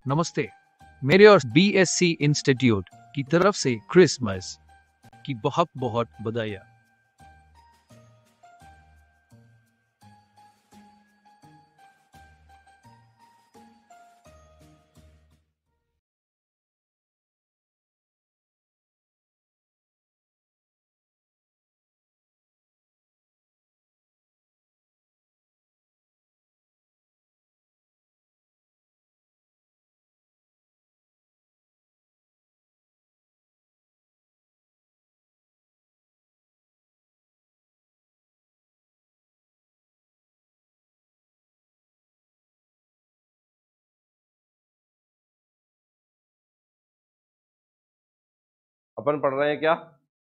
नमस्ते। मेरे और BSC इंस्टीट्यूट की तरफ से क्रिसमस की बहुत बहुत बधाइयाँ। अपन पढ़ रहे हैं क्या?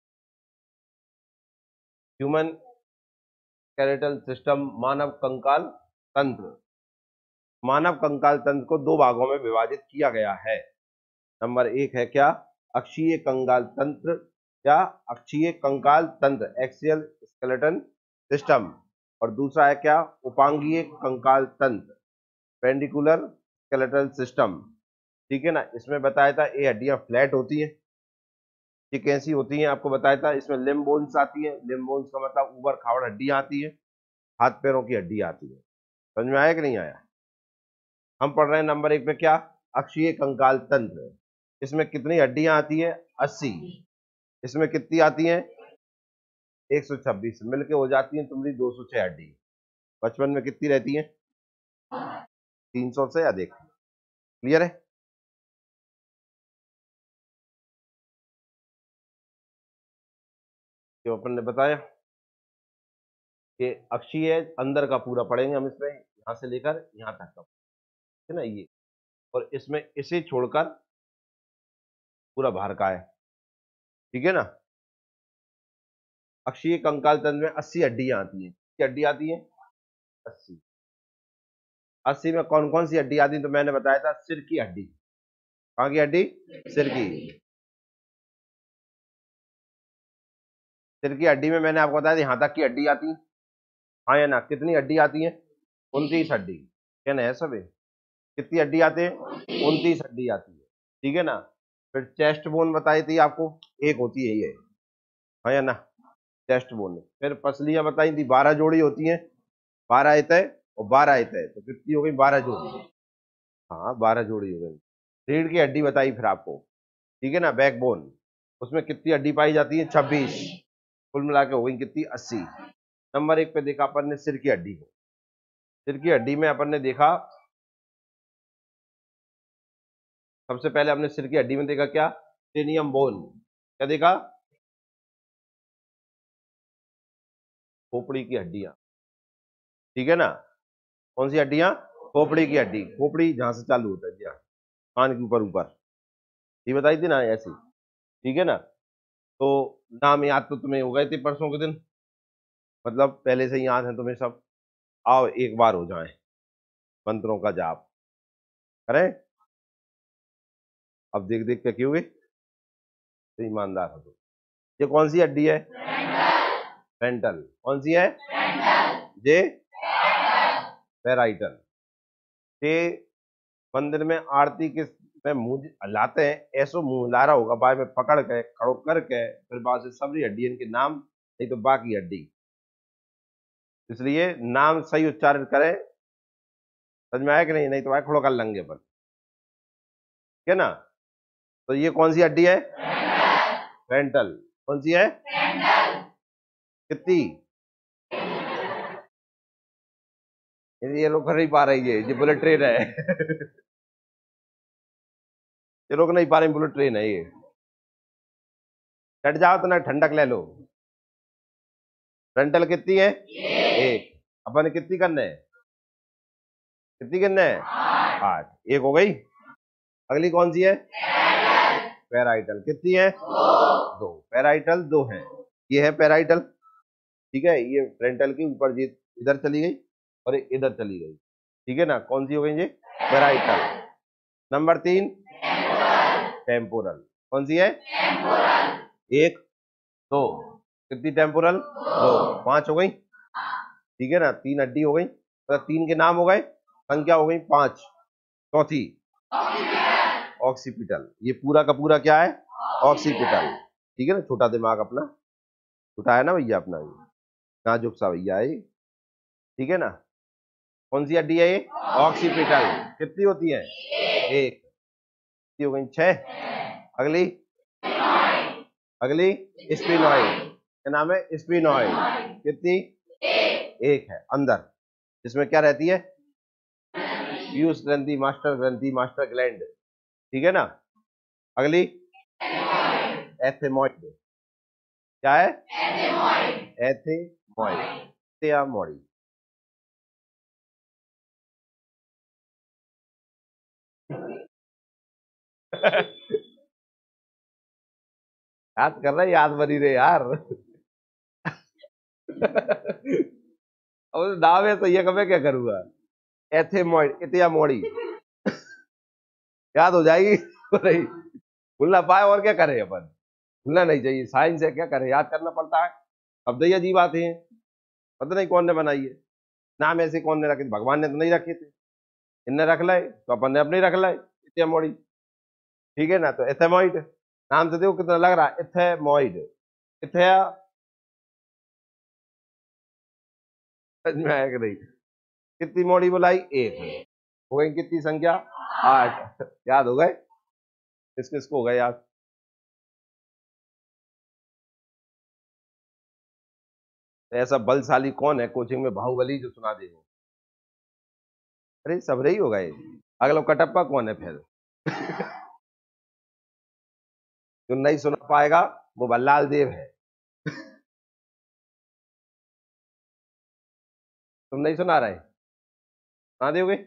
ह्यूमन स्केलेटल सिस्टम, मानव कंकाल तंत्र। मानव कंकाल तंत्र को दो भागों में विभाजित किया गया है। नंबर एक है क्या? अक्षीय कंकाल तंत्र या अक्षीय कंकाल तंत्र, एक्सियल स्केलेटन सिस्टम। और दूसरा है क्या? उपांगीय कंकाल तंत्र, पेंडिकुलर स्केलेटल सिस्टम। ठीक है ना। इसमें बताया था ये हड्डियां फ्लैट होती हैं। ये कैसी होती हैं आपको बताया था। इसमें लिम्ब बोन्स आती है। लिम्ब बोन्स का मतलब ऊपर खावड़ हड्डियां आती है, हाथ पैरों की हड्डी आती है। समझ में आया कि नहीं आया? हम पढ़ रहे हैं नंबर एक पे क्या? अक्षीय कंकाल तंत्र। इसमें कितनी हड्डियां आती है? 80। इसमें कितनी आती हैं? 126। मिलके हो जाती हैं तुम्हारी 206 हड्डी। बचपन में कितनी रहती हैं? 300 से अधिक। क्लियर है? जो अपन ने बताया कि अक्षीय अंदर का पूरा पढ़ेंगे हम। इसमें यहां से लेकर यहां तक का, है ना ये। और इसमें इसे छोड़कर पूरा बाहर का है। ठीक है ना। अक्षीय कंकाल तंत्र में 80 हड्डियां आती हैं। कितनी हड्डी आती है? 80। 80 में कौन कौन सी हड्डी आती है? तो मैंने बताया था सिर की हड्डी। कहाँ की हड्डी? सिर की। सिर की हड्डी में मैंने आपको बताया था यहां तक की हड्डी आती है। हाँ या ना? कितनी हड्डी आती है? 29 हड्डी। क्या ना है सब? कितनी हड्डी आती है? 29 हड्डी आती है। ठीक है ना। फिर चेस्ट बोन बताई थी आपको, एक होती है ये। हाँ या ना? Chest bone. फिर पसलियां बताई थी, 12 जोड़ी होती हैं। 12 इतः और 12 इतः, तो कितनी हो गई? 12 जोड़ी। हाँ 12 जोड़ी हो गई। रीढ़ की हड्डी बताई फिर आपको। ठीक है ना। बैकबोन, उसमें कितनी हड्डी पाई जाती है? 26। कुल मिला के हो गई कितनी? 80। नंबर एक पे देखा अपन ने सिर की हड्डी को। सिर की हड्डी में अपन ने देखा, सबसे पहले हमने सिर की हड्डी में देखा क्या? टेनियम बोन। क्या देखा? खोपड़ी की हड्डियां। ठीक है ना। कौन सी हड्डियां? खोपड़ी की हड्डी। खोपड़ी जहां से चालू होता है, जी हाँ, कान के ऊपर ऊपर। ये बताई थी ना ऐसी। ठीक है ना। तो नाम याद तो तुम्हें हो गए थे परसों के दिन, मतलब पहले से ही याद है तुम्हें सब। आओ एक बार हो जाए मंत्रों का जाप करें। अब देख देख के क्यों गए? तो ईमानदार हो तुम। ये कौन सी हड्डी है? फ्रंटल। कौन सी है? ये पैराइटल। ये मंदिर में आरती के में मुंह हिलाते हैं, ऐसो मुंह हिला रहा होगा बाय में पकड़ के खड़ो करके, फिर बाद से सबरी हड्डी इनके नाम, नहीं तो बाकी हड्डी। इसलिए नाम सही उच्चारण करें। समझ में आया कि नहीं? नहीं तो आए खड़ो कर लेंगे अपन। ठीक है ना। तो ये कौन सी हड्डी है? फ्रंटल। कौन सी है? कितनी? ये लोग कर नहीं पा रही है, ये बुलेट ट्रेन है। ये लोग नहीं पा रहे, बुलेट ट्रेन है ये। डट जाओ तो ना, ठंडक ले लो। फ्रंटल कितनी है? एक। अपन कितनी करने है? कितनी करने है? 8। एक हो गई। अगली कौन सी है? पैराइटल। कितनी है? 2। पैराइटल 2 है। ये है पैराइटल। ठीक है। ये फ्रंटल के ऊपर जी इधर चली गई और एक इधर चली गई। ठीक है ना। कौन सी हो गई ये? पैराइटल। Number 3 temporal. कौन सी है? एक, दो। कितनी टेम्पोरल? 2। 5 हो गई। ठीक है ना। 3 हड्डी हो गई, मतलब 3 के नाम हो गए, संख्या हो गई 5। चौथी ऑक्सीपिटल। ये पूरा का पूरा क्या है? ऑक्सीपिटल। ठीक है ना, छोटा दिमाग अपना, छोटा है ना भैया अपना, ये नाजुक सा भैया है, ठीक है ना। कौन सी हड्डी है ये? ऑक्सीपिटल। कितनी होती है? एक। कितनी हो गई? 6। अगली अगली स्पिनॉइड। क्या नाम है? स्पिनॉइड। कितनी? एक है अंदर, जिसमें क्या रहती है? पीयूष ग्रंथि, मास्टर ग्लैंड, ठीक है ना। अगली एथेमॉइड। क्या है? एथेमॉइड। याद कर रहे, याद बनी रहे यार। अब नाम है तो ये कब मैं क्या करूंगा? एथेमॉइड, इतियामोड़ी, याद हो जाएगी। नहीं भूल ना पाए और क्या करें अपन, भूलना नहीं चाहिए, साइंस है, क्या करें, याद करना पड़ता है। अब तो ये अजीब आते हैं, पता नहीं कौन ने बनाई है। नाम ऐसे कौन ने रखे? भगवान ने तो नहीं रखे थे, इनने रख लाए तो अपन ने अपने रख लाए, इथियामोइड। ठीक है ना, तो एथेमॉइड नाम से देखो कितना लग रहा है, एथेमॉइड। इथेया, समझ में आया कि नहीं? कितनी मोड़ी बुलाई? एक। हो गई कितनी संख्या? 8। याद हो गए? किसको हो गए याद? ऐसा बलशाली कौन है कोचिंग में, बाहुबली जो सुना दे वो? अरे सब रही हो गए। अगला कटप्पा कौन है फिर? जो नहीं सुना पाएगा वो बल्लाल देव है। तुम नहीं सुना रहे? सुना दोगे?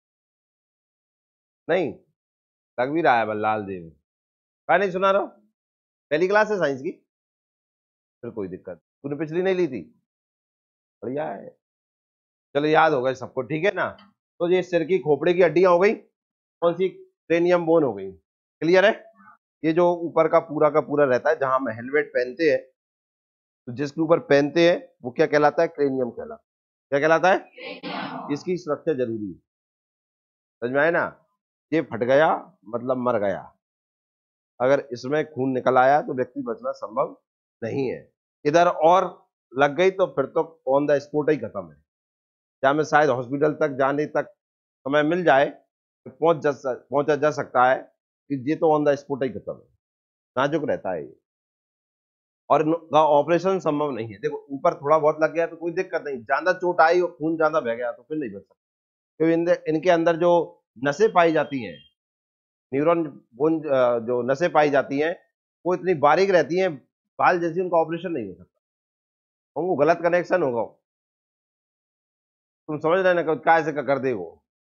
नहीं, लग भी रहा है बल्लाल देव। क्या नहीं सुना रहा? पहली क्लास है साइंस की, फिर कोई दिक्कत, तूने पिछली नहीं ली थी? बढ़िया है, चलो याद हो गए सबको, ठीक है ना। तो ये सिर की खोपड़े की हड्डियां हो गई, कौन सी? क्रेनियम बोन हो गई। क्लियर है? ये जो ऊपर का पूरा रहता है, जहां हम हेलमेट पहनते हैं, तो जिसके ऊपर पहनते हैं वो क्या कहलाता है? क्रेनियम कहलाता है। क्या कहलाता है? इसकी सुरक्षा जरूरी है, समझ में आया ना। ये फट गया मतलब मर गया, अगर इसमें खून निकल आया तो व्यक्ति बचना संभव नहीं है। इधर और लग गई तो फिर तो ऑन द स्पॉट ही खत्म है। या में शायद हॉस्पिटल तक जाने तक समय मिल जाए तो पहुंचा जा सकता है, कि ये तो ऑन द स्पॉट ही खत्म है, नाजुक रहता है ये, और इनका ऑपरेशन संभव नहीं है। देखो ऊपर थोड़ा बहुत लग गया तो कोई दिक्कत नहीं, ज्यादा चोट आई और खून ज्यादा बह गया तो फिर नहीं बच सकता, क्योंकि इनके अंदर जो नसें पाई जाती हैं, न्यूरॉन बोन, जो नसें पाई जाती हैं वो इतनी बारीक रहती हैं, बाल जैसी, उनका ऑपरेशन नहीं हो सकता, वो गलत कनेक्शन होगा। तुम समझ रहे ना, क्या ऐसे कर दे वो।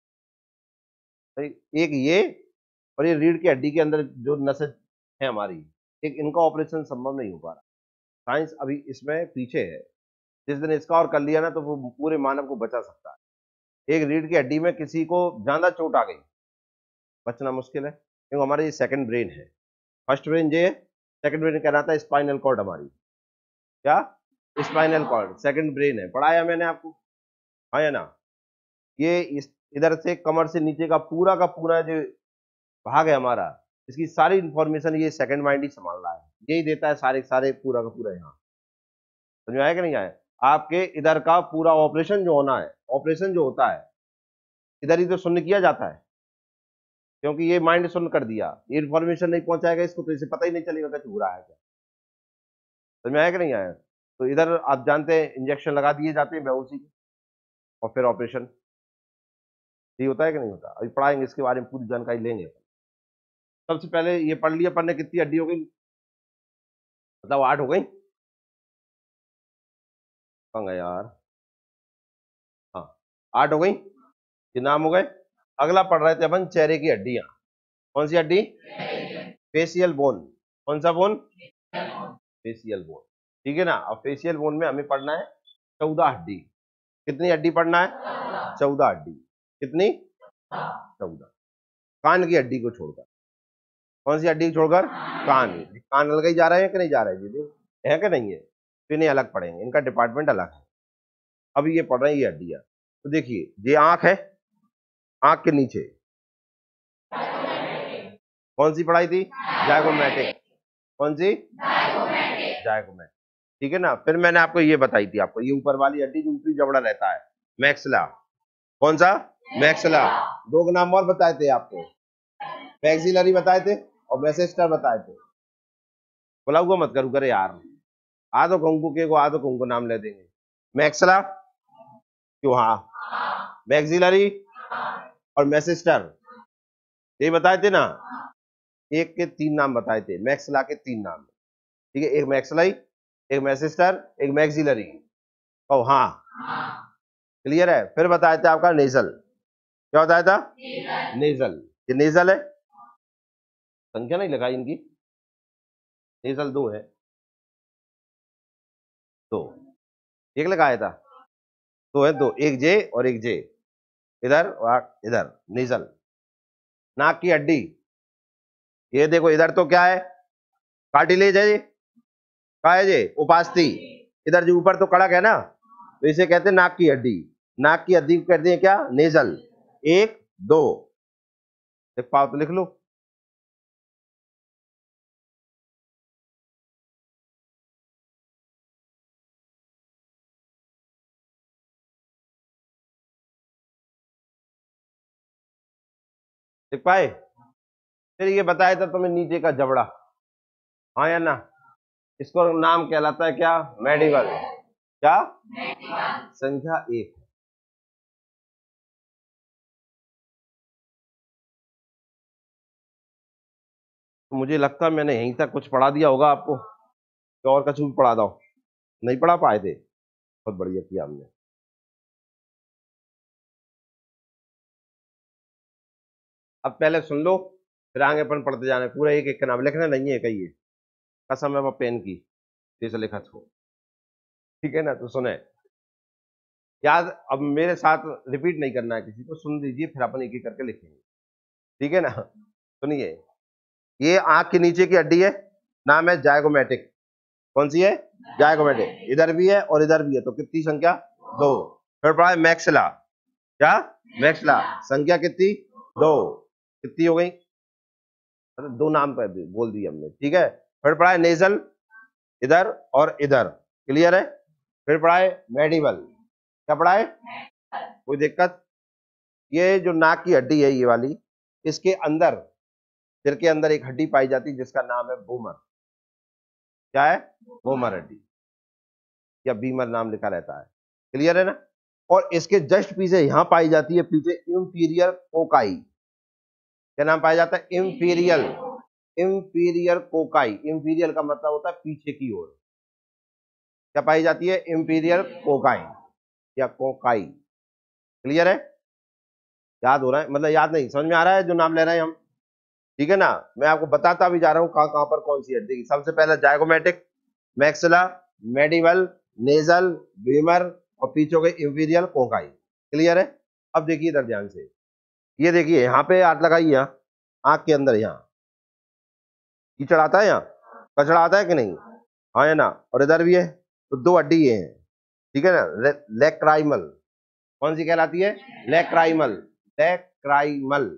एक ये, और ये रीढ़ की हड्डी के अंदर जो नसें है हमारी, एक इनका ऑपरेशन संभव नहीं हो पा रहा। साइंस अभी इसमें पीछे है, जिस दिन इसका और कर लिया ना तो वो पूरे मानव को बचा सकता है। एक रीढ़ की हड्डी में किसी को ज्यादा चोट आ गई, बचना मुश्किल है, क्योंकि हमारा ये सेकंड ब्रेन है। फर्स्ट ब्रेन ये है, सेकंड ब्रेन कहलाता है स्पाइनल कॉर्ड हमारी। क्या? स्पाइनल कॉर्ड सेकंड ब्रेन है, पढ़ाया मैंने आपको, हाँ या ना। ये इधर से कमर से नीचे का पूरा जो भाग है हमारा, इसकी सारी इंफॉर्मेशन ये सेकंड माइंड ही संभाल रहा है, यही देता है सारे सारे पूरा का पूरा। यहाँ समझ में आया कि नहीं आया? आपके इधर का पूरा ऑपरेशन जो होना है, ऑपरेशन जो होता है इधर ही तो शून्य किया जाता है, क्योंकि ये माइंड शून्य कर दिया, ये इन्फॉर्मेशन नहीं पहुंचाएगा इसको तो इसे पता ही नहीं चलेगा कुछ हो रहा है क्या। समझ में आया कि नहीं आया? तो इधर आप जानते हैं इंजेक्शन लगा दिए जाते हैं बेहोशी के, और फिर ऑपरेशन, ये होता है कि नहीं होता? अभी पढ़ाएंगे इसके बारे में, पूरी जानकारी लेंगे। सबसे पहले ये पढ़ लिया, पढ़ने कितनी हड्डी हो गई? मतलब 8 हो गई। कहाँ गए यार? हाँ, 8 हो गई, ये नाम हो गए। अगला पढ़ रहे थे अपन चेहरे की हड्डियां, कौन सी हड्डी? Facial bone. कौन सा बोन? Facial bone. ठीक है ना। अब फेशियल बोन में हमें पढ़ना है 14 हड्डी। कितनी हड्डी पढ़ना है? 14 हड्डी। कितनी? 14। कान की हड्डी को छोड़कर, कौन सी हड्डी को छोड़कर? कान। कान अलग ही जा रहे हैं कि नहीं जा रहे जी? है कि नहीं है? तो इन्हें अलग पढ़ेंगे, इनका डिपार्टमेंट अलग है। अभी ये पढ़ रहे हैं ये हड्डियां। तो देखिए, ये आंख है, आंख के नीचे कौन सी पढ़ाई थी? जायगोमेटिक। कौन सी? जायगोमेटिक। ठीक है ना। फिर मैंने आपको ये बताई थी, आपको ये ऊपर वाली हड्डी जो ऊपरी जबड़ा रहता है, मैक्सिला। कौन सा? मैक्सिला। दो के नाम और बताए थे आपको, मैक्सिलरी बताए थे और मैसेस्टर बताए थे। बोला हुआ मत करू करे यार, आधो कंकु के को आधो कंकु नाम ले देंगे। मैक्सिला क्यों? हाँ। मैक्सिलरी और मैसेस्टर ये बताए थे ना, एक के तीन नाम बताए थे, मैक्सिला के तीन नाम। ठीक है, एक मैक्सिलाई, एक मैसेस्टर, एक मैक्सिलरी। ओ हाँ, क्लियर है। फिर बताया था आपका नेजल। क्या बताया था? नेजल। ये नेजल है, संख्या नहीं लगाई इनकी, नेजल दो है, दो। एक लगाया था, दो है, दो, एक जे और एक जे, इधर और इधर नेजल। नाक की हड्डी, ये देखो इधर तो क्या है? कार्टिलेज है, क्या है ये? उपास्थि। इधर जो ऊपर तो कड़क है ना, तो इसे कहते हैं नाक की हड्डी। नाक की हड्डी को कहते हैं क्या? नेजल। एक, दो, एक पाओ तो लिख लो। लिख पाए? फिर ये बताया था तुम्हें नीचे का जबड़ा, हाँ या ना? इसको नाम कहलाता है क्या? मेडिवल। क्या? संख्या एक। तो मुझे लगता है मैंने यहीं तक कुछ पढ़ा दिया होगा आपको, तो और कुछ भी पढ़ा दो। नहीं पढ़ा पाए थे? बहुत बढ़िया किया हमने। अब पहले सुन लो, फिर आगे अपन पढ़ते जाना। पूरा एक एक का नाम लिखना नहीं है कहिए, कसम है पेन की, जैसे लिखा छो। ठीक है ना, तो सुने याद। अब मेरे साथ रिपीट नहीं करना है किसी को, सुन लीजिए फिर अपन एक एक करके लिखेंगे। ठीक है ना, सुनिए। ये आंख के नीचे की हड्डी है, नाम है जायगोमेटिक। कौन सी है? जायगोमेटिक। इधर भी है और इधर भी है, तो कितनी संख्या? दो। फिर पढ़ा है मैक्सिला। क्या? मैक्सिला। संख्या कितनी? दो। कितनी हो गई? अरे दो नाम पर बोल दिए हमने। ठीक है। फिर पढ़ा है नेजल, इधर और इधर, क्लियर है। फिर पढ़ा है मेडिवल। क्या पढ़ा है? कोई दिक्कत? ये जो नाक की हड्डी है, ये वाली, इसके अंदर, सिर के अंदर एक हड्डी पाई जाती है जिसका नाम है बोमर। क्या है? बोमर हड्डी, या बीमर नाम लिखा रहता है, क्लियर है ना। और इसके जस्ट पीछे यहां पाई जाती है, पीछे इंफीरियर कोकाई। क्या नाम पाया जाता है? इंफीरियर। Inferior cocci. इंफीरियर का मतलब होता है पीछे की ओर। क्या पाई जाती है? इंफीरियर कोकाई या कोकाई, क्लियर है। याद हो रहा है? मतलब याद नहीं, समझ में आ रहा है जो नाम ले रहे हैं हम? ठीक है ना। मैं आपको बताता भी जा रहा हूँ कहां कहां पर कौन सी हड्डी। सबसे पहले जायगोमेटिक, मैक्सिला, मेडिवल, नेजल, बीमर और पीछे के इंफीरियर कोकाई, क्लियर है। अब देखिए इधर ध्यान से, ये देखिए यहाँ पे हाथ लगाइए, यहाँ आंख के अंदर, यहाँ कीचड़ आता है, यहाँ कचड़ा आता है कि नहीं? हाँ है ना। और इधर भी है, तो दो हड्डी ये हैं। ठीक है ना। लेक्राइमल। कौन सी कहलाती है? लेक्राइमल। लेक्राइमल।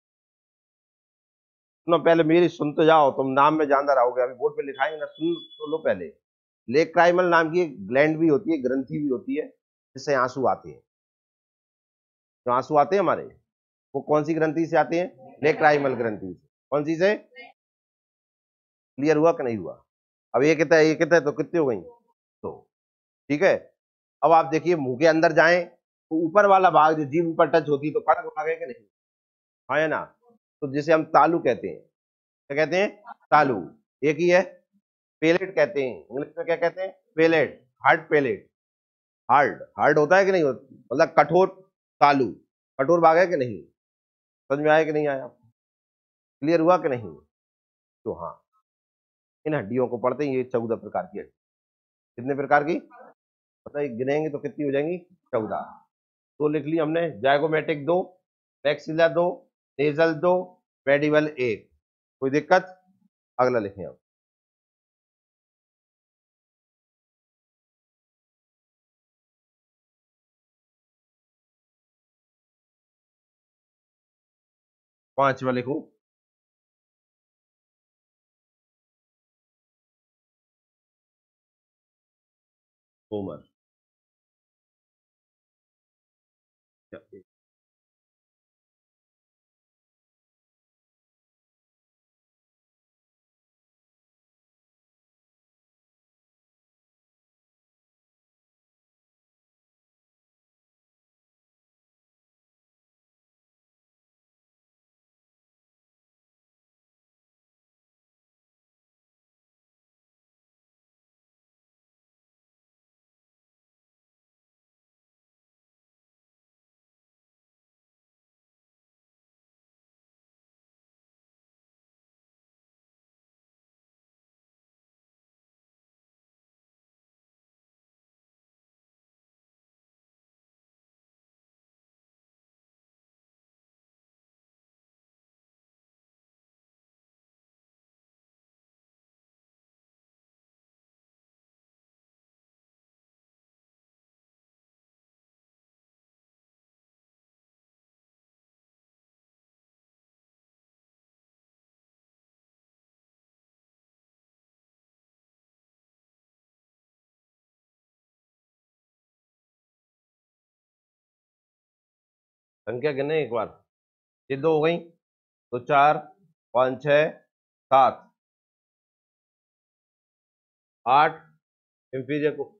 सुनो पहले मेरी, सुन तो जाओ, तुम नाम में जानदार रहोगे, अभी बोर्ड पे लिखाएंगे ना, सुन तो लो पहले। लेक्राइमल नाम की एक ग्लैंड भी होती है, ग्रंथि भी होती है, जिससे आंसू आते हैं। जो आंसू आते हैं हमारे, वो कौन सी ग्रंथि से आते हैं? लेक्राइमल ग्रंथि से। कौन सी से? क्लियर हुआ कि नहीं हुआ? अब ये कितना है, ये कितना है, तो कितनी हो गई? तो ठीक है। अब आप देखिए मुंह के अंदर जाएं, तो ऊपर वाला भाग जो जीभ ऊपर टच होती है, तो कड़क भाग है कि नहीं? हाँ है ना। तो जिसे हम तालू कहते हैं। क्या कहते हैं? तालू। एक ही है। पेलेट कहते हैं, इंग्लिश में क्या कहते हैं? Palate. Hard palate. Hard, hard होता है कि नहीं होता, मतलब कठोर तालू। कठोर भाग है कि नहीं? समझ में आया कि नहीं आया? क्लियर हुआ कि नहीं? तो हाँ, इन हड्डियों को पढ़ते हैं, ये 14 प्रकार की हड्डी। कितने प्रकार की? मतलब गिनेंगे तो कितनी हो जाएंगी? 14। तो लिख ली हमने, जायगोमेटिक दो, मैक्सिला दो, नेजल दो, मेडिवल एक। कोई दिक्कत? अगला लिखें अब। पांचवा लिखूं? होमर। संख्या गिने एक बार। ये 2 हो गई, तो 4, 5, 6, 7, 8, इंफीरियर को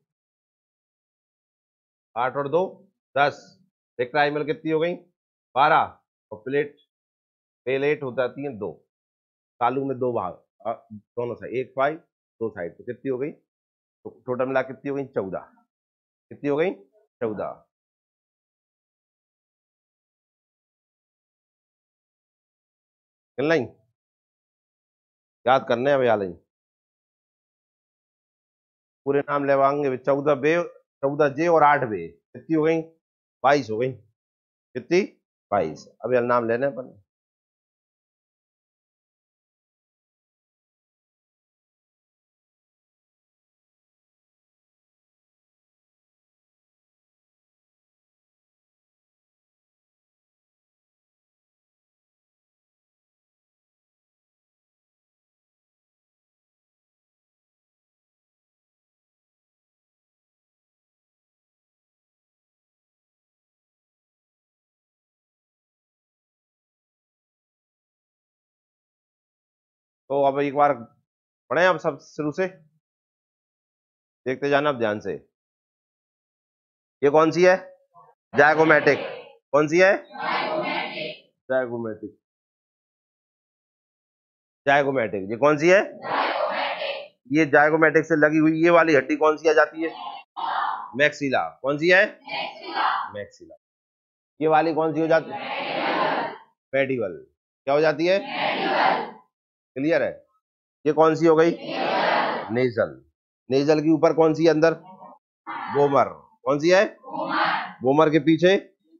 8 और 2 10। रेक्टाइमल कितनी हो गई? 12। और प्लेट पेलेट हो जाती है 2। तालू में 2 भाग, दोनों साइड, एक पाई 2 साइड, तो कितनी हो गई? तो टोटल मिला कितनी हो गई? 14। कितनी हो गई? 14। मिल नहीं? याद करने अब याद नहीं। पूरे नाम लेवाएंगे। 14 बे, 14 जे और 8 बे, कितनी हो गई? 22 हो गई। कितनी? 22। अब यार नाम लेने अपन। तो अब एक बार पढ़े अब सब शुरू से, देखते जाना अब ध्यान से। ये कौन सी है? जायगोमेटिक। कौन सी है? जायगोमेटिक। जायगोमेटिक, ये कौन सी है? ये जायगोमेटिक से लगी हुई ये वाली हड्डी कौन सी आ जाती है? मैक्सिला। कौन सी है? मैक्सिला। ये वाली कौन सी हो जाती है? पेडिबल। क्या हो जाती है? क्लियर है? ये कौन सी हो गई? नेजल। नेजल के ऊपर कौन सी है अंदर? गोमर। कौन सी है? गोमर के पीछे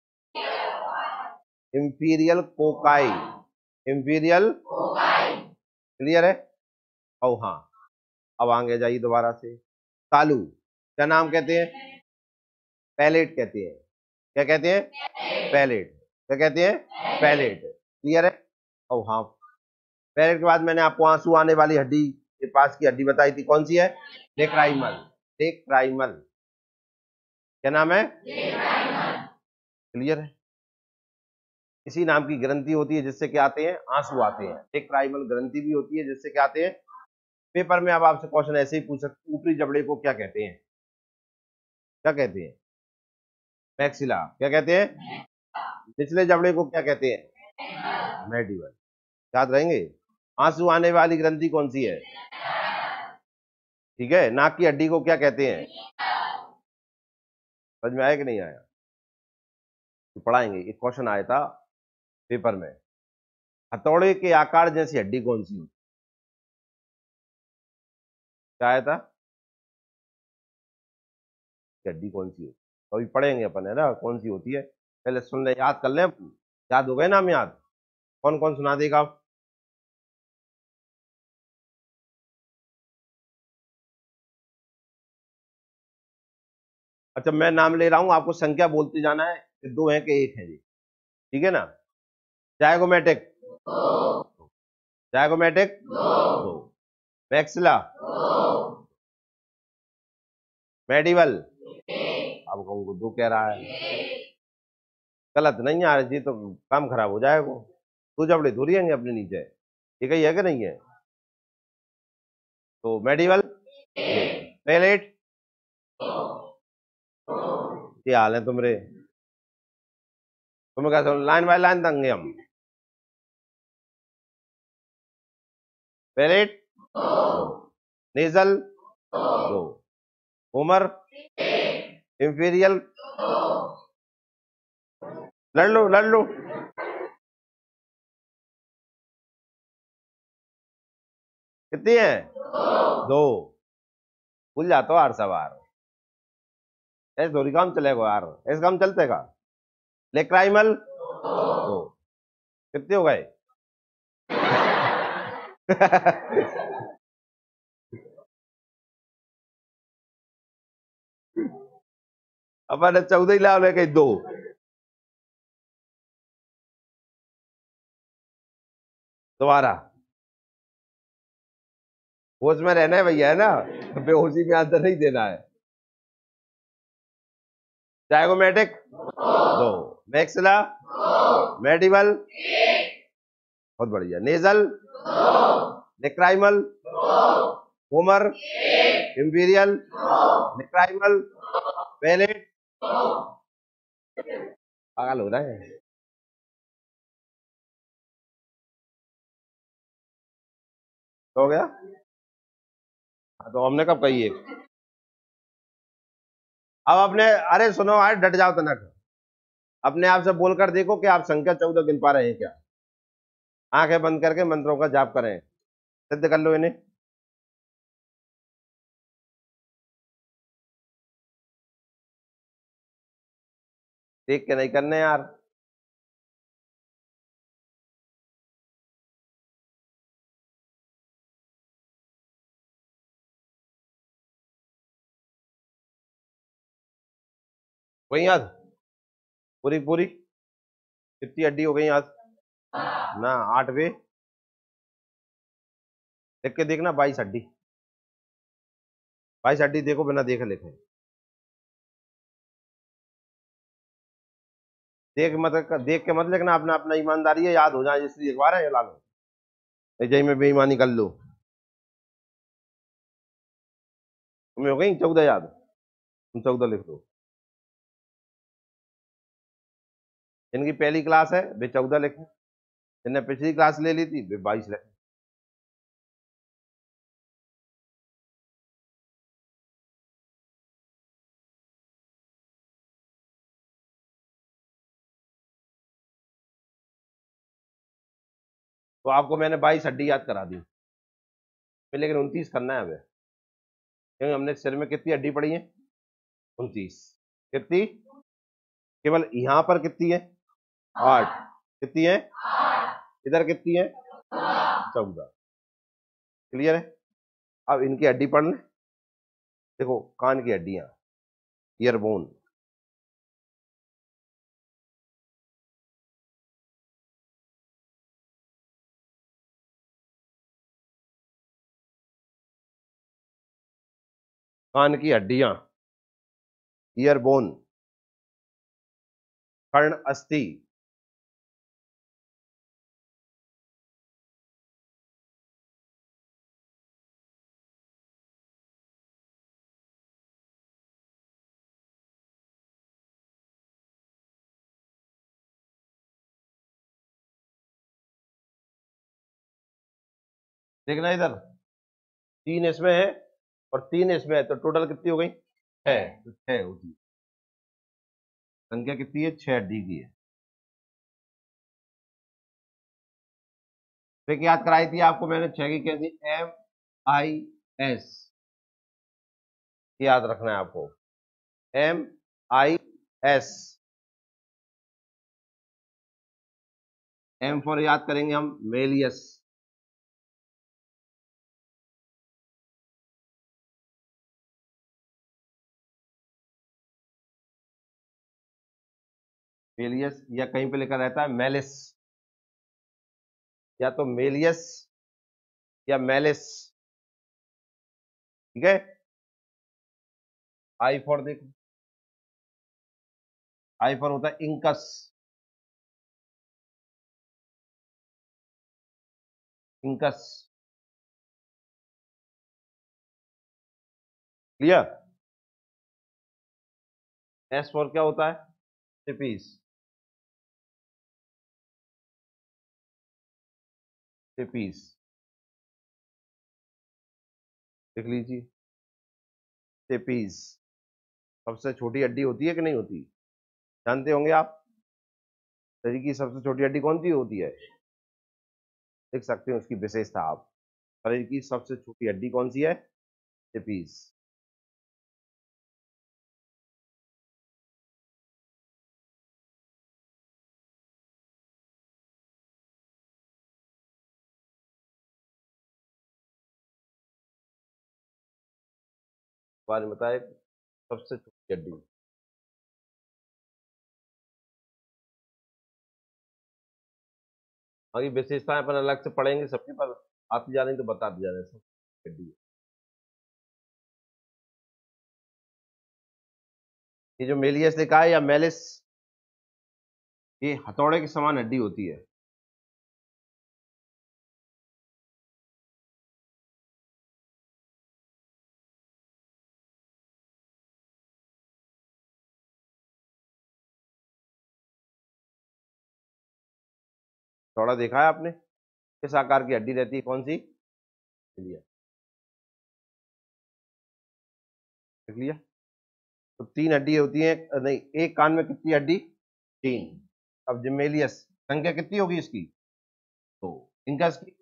इंफीरियल कोकाई। इंफीरियल, क्लियर है? और हाँ, अब आगे जाइए दोबारा से। तालू क्या नाम कहते हैं? पैलेट कहते हैं। क्या कहते हैं? पैलेट। क्या कहते हैं? पैलेट। क्लियर है? और हाँ, पैलेट के बाद मैंने आपको आंसू आने वाली हड्डी के पास की हड्डी बताई थी, कौन सी है? डेक्राइमल। डेक्राइमल। क्या नाम है? क्लियर है? इसी नाम की ग्रंथि होती है जिससे क्या आते हैं? आंसू आते हैं। डेक्राइमल ग्रंथि भी होती है जिससे क्या आते हैं? पेपर में अब आपसे क्वेश्चन ऐसे ही पूछ सकते, ऊपरी जबड़े को क्या कहते हैं? क्या कहते हैं? मैक्सिला। क्या कहते हैं? निचले जबड़े को क्या कहते हैं? मेडिवल। याद रहेंगे? आंसू आने वाली ग्रंथि कौन सी है? ठीक है। नाक की हड्डी को क्या कहते हैं? समझ में आया कि नहीं आया? तो पढ़ाएंगे। एक क्वेश्चन आया था पेपर में, हथौड़े के आकार जैसी हड्डी कौन सी होती? क्या आया था? हड्डी कौन सी होती? तो अभी पढ़ेंगे अपन, है ना, कौन सी होती है। पहले सुन ले, याद कर ले। याद हो गए नाम? याद? कौन कौन सुना देगा? अच्छा, मैं नाम ले रहा हूं, आपको संख्या बोलते जाना है कि 2 है कि 1 है जी। ठीक है ना? Zygomatic, zygomatic 2। मैक्सिला मेडिवल। अब कहूँ तू कह रहा है, गलत नहीं यार जी, तो काम खराब हो जाएगा। तू जबड़े धुरी है अपने नीचे, ठीक है कि नहीं है? तो मेडिवल, पैलेट, ये हाल है तुम्हारे। तुम्हें क्या समझ, लाइन बाय लाइन देंगे हम। पैलेट नेजल दो, उमर इंफीरियल, लड़ लो लड़ लो। कितनी है? दो। भूल जाता हो हर सवार, ऐसे थोड़ी काम चलेगा यार, ऐसे काम चलते का। लेक्राइमल दो। कितने हो गए? अपन 14 ही ला लेके दो। दोबारा होश में रहना है भैया, है ना, बेहोशी में आंसर नहीं देना है। डायगोमेटिक दो, मैक्सिला, मेडिवल, बहुत बढ़िया, nasal, lacrimal, vomer, imperial, lacrimal, palate. पागल हो रहा है। हो गया? हाँ, तो हमने कब कही एक? अब अपने, अरे सुनो यार, डट जाओ तनक। अपने आप से बोलकर देखो कि आप संख्या 14 गिन पा रहे हैं क्या। आंखें बंद करके मंत्रों का जाप करें, सिद्ध कर लो इन्हें। देख के नहीं करने यार। वही याद, पूरी पूरी कितनी हड्डी हो गई आज? ना 8वे, देख के देखना, 22 हड्डी। 22 हड्डी देखो, बिना देखे लिखे। देख के मत लिखना, अपना अपना ईमानदारी है, याद हो जाए इसलिए एक बार है ये ला लो, जय में बेईमानी कर लो। तुम्हें हो गई 14 याद, तुम 14 लिख दो। इनकी पहली क्लास है, वे 14 लिखे। इनने पिछली क्लास ले ली थी, वे 22 लिखे। तो आपको मैंने 22 हड्डी याद करा दी, लेकिन 29 करना है हमें, क्योंकि हमने सिर में कितनी हड्डी पड़ी है? 29। कितनी? केवल यहां पर कितनी है? 8। कितनी है? इधर कितनी है? 14। क्लियर है? अब इनकी हड्डी पढ़ लें। देखो, कान की हड्डियां, ईयरबोन, कान की हड्डियां, ईयरबोन, कर्ण अस्थि, देखना इधर, 3 इसमें है और 3 इसमें है, तो टोटल कितनी हो गई? 6। तो 6 होगी संख्या, कितनी है? 6 हड्डी की है। ट्रिक याद कराई थी आपको मैंने, 6 की कैसी? MIS, याद रखना है आपको, MIS। एम फॉर याद करेंगे हम, मेलियस। मेलियस, या कहीं पे लिखा रहता है मेलिस, या तो मेलियस या मेलिस, ठीक है। आई फॉर देखो, आई फॉर होता है incus, incus, clear. S for क्या होता है, सिपीस, सिपीस, देख लीजिए, सिपीस सबसे छोटी हड्डी होती है कि नहीं होती, जानते होंगे आप, शरीर की सबसे छोटी हड्डी कौन सी होती है, देख सकते हैं उसकी विशेषता आप, शरीर की सबसे छोटी हड्डी कौन सी है, सिपीस। बारे में बताए, सबसे छोटी हड्डी, बाकी विशेषताएं अपन अलग से पढ़ेंगे सबके, पर आती जा रही तो बता दिया जा रहा है, सबसे हड्डी। ये जो मेलियस लिखा है या मेलिस, ये हथौड़े के समान हड्डी होती है, हथौड़ा देखा है आपने, किस आकार की हड्डी रहती है, कौन सी, लिया, देख लिया। तो तीन हड्डी होती है, नहीं, एक कान में कितनी हड्डी, तीन। अब जिमेलियस संख्या कितनी होगी इसकी, तो इनका इसकी,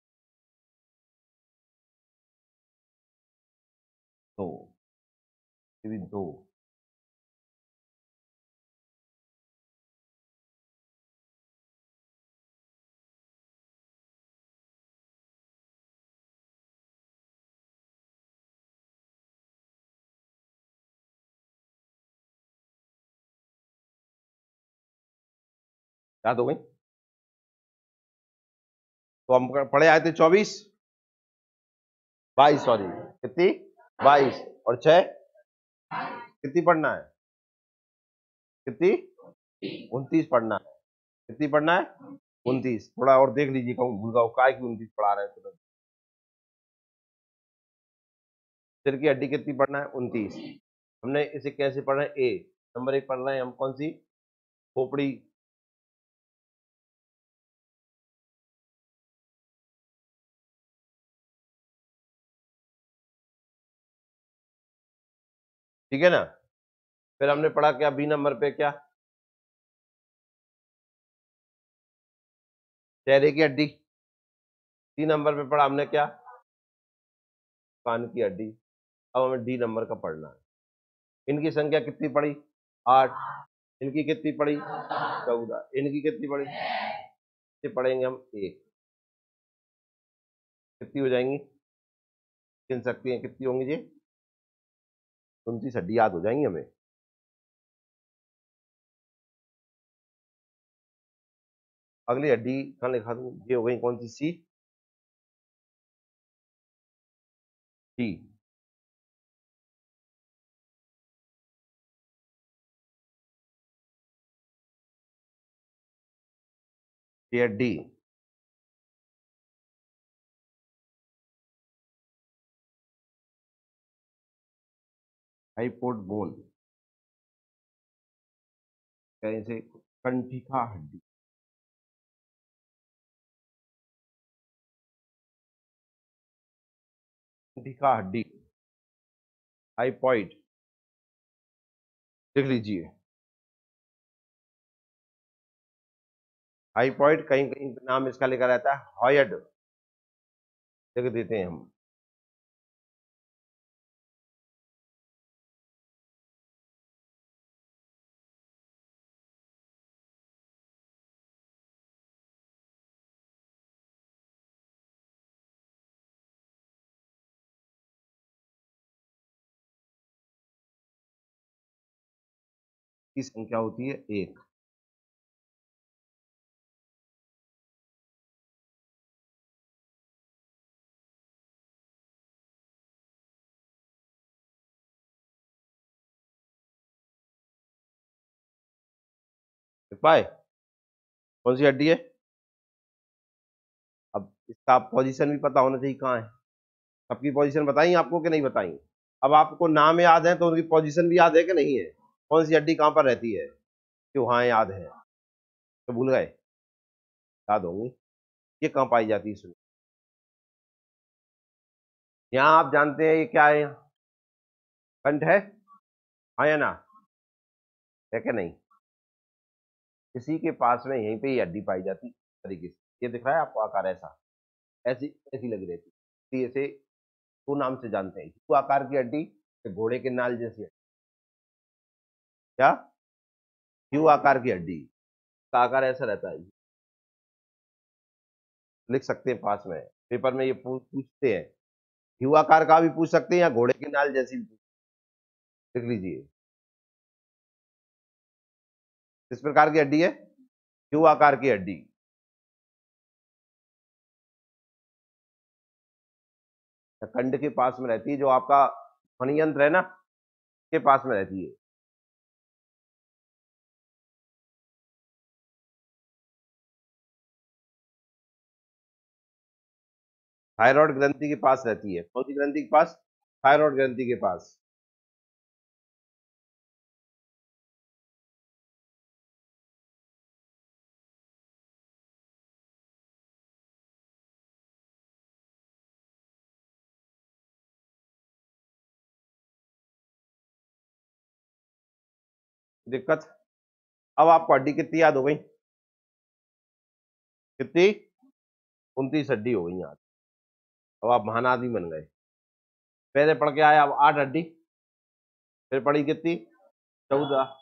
तो ये भी दो, याद हो गई। तो हम पढ़े आए थे 24, 22, सॉरी, कितनी, 22, और 6, कितनी पढ़ना है, कितनी, 29 पढ़ना है, कितनी पढ़ना है, 29। थोड़ा और देख लीजिए, कहूँ भूल गया काय की 29 पढ़ा रहे हैं, सिर की हड्डी कितनी पढ़ना है, 29। हमने इसे कैसे पढ़ना है, ए नंबर 1 पढ़ रहे हैं हम, कौन सी, खोपड़ी, ठीक है ना। फिर हमने पढ़ा क्या, बी नंबर पे क्या, चेहरे की हड्डी। सी नंबर पे पढ़ा हमने क्या, कान की हड्डी। अब हमें डी नंबर का पढ़ना है। इनकी संख्या कितनी पड़ी, 8, इनकी कितनी पड़ी, 14, इनकी कितनी पड़ी, ये पढ़ेंगे हम 1, कितनी हो जाएंगी, गिन सकती हैं कितनी होंगी जी, 29 हड्डी याद हो जाएंगी हमें। अगली हड्डी कहाँ लिखा दूं, ये हो गई कौन सी, सी, डी, ये डी, हाइपोड बोन, कैसे, कंठिका हड्डी, कंठिका हड्डी, हाइपॉइड, लिख लीजिए, हाइपॉइड, कहीं कहीं नाम इसका लिखा रहता है हॉयड, लिख देते हैं हम। की संख्या होती है 1। देख पाए कौन सी हड्डी है? अब इसका पोजीशन भी पता होना चाहिए कहाँ है। सबकी पोजीशन बताई आपको कि नहीं बताई? अब आपको नाम याद है तो उनकी पोजीशन भी याद है कि नहीं है? कौन सी हड्डी कहाँ पर रहती है? क्यों हाँ याद है तो भूल गए? याद होंगी। ये कहाँ पाई जाती है सुनिए। यहाँ आप जानते हैं ये क्या है? यहाँ कंठ है, हाँ या ना? है कि नहीं? इसी के पास में यहीं पे ये हड्डी पाई जाती तरीके से। ये दिख रहा है आपको आकार ऐसा, ऐसी ऐसी लगी रहती है। इसे दो नाम से जानते हैं, क्यू आकार की हड्डी, घोड़े के नाल जैसी। क्या? क्यू आकार की हड्डी का आकार ऐसा रहता है। लिख सकते हैं पास में, पेपर में ये पूछते हैं। क्यू आकार का भी पूछ सकते हैं या घोड़े की नाल जैसी भी लिख लीजिए। किस प्रकार की हड्डी है? क्यू आकार की हड्डी। कंड के पास में रहती है, जो आपका ध्वनि यंत्र है ना, के पास में रहती है। थायराइड ग्रंथि के पास रहती है। कौन सी ग्रंथि के पास? थायराइड ग्रंथि के पास। दिक्कत? अब आपको हड्डी कितनी याद हो गई? कितनी? 29 हड्डी हो गई याद। अब आप महान आदमी बन गए। पहले पढ़ के आए अब 8 हड्डी, फिर पढ़ी कितनी? 14,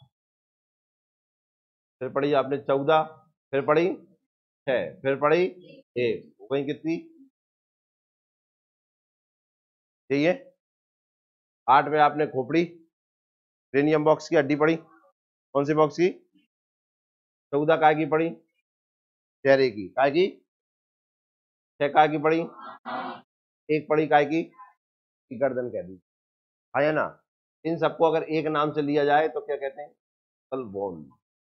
फिर पढ़ी आपने 14, फिर पढ़ी 6, फिर पढ़ी 1, हो गई कितनी? यही है। 8 में आपने खोपड़ी क्रेनियम बॉक्स की हड्डी पढ़ी। कौन सी बॉक्स की? 14 काय की पढ़ी? चेहरे की। काय की? 6 काय की पढ़ी? एक पढ़ी काय की? गर्दन कह दी। हाँ या ना? इन सबको अगर एक नाम से लिया जाए तो क्या कहते हैं? कल बोन।